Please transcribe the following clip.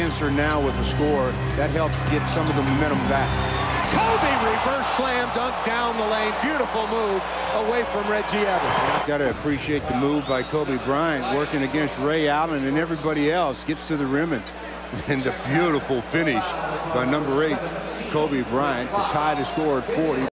Spencer now with a score. That helps get some of the momentum back. Kobe reverse slam dunk down the lane. Beautiful move away from Reggie Evans. Got to appreciate the move by Kobe Bryant working against Ray Allen and everybody else. Gets to the rim and the beautiful finish by number 8, Kobe Bryant, to tie the score at 40.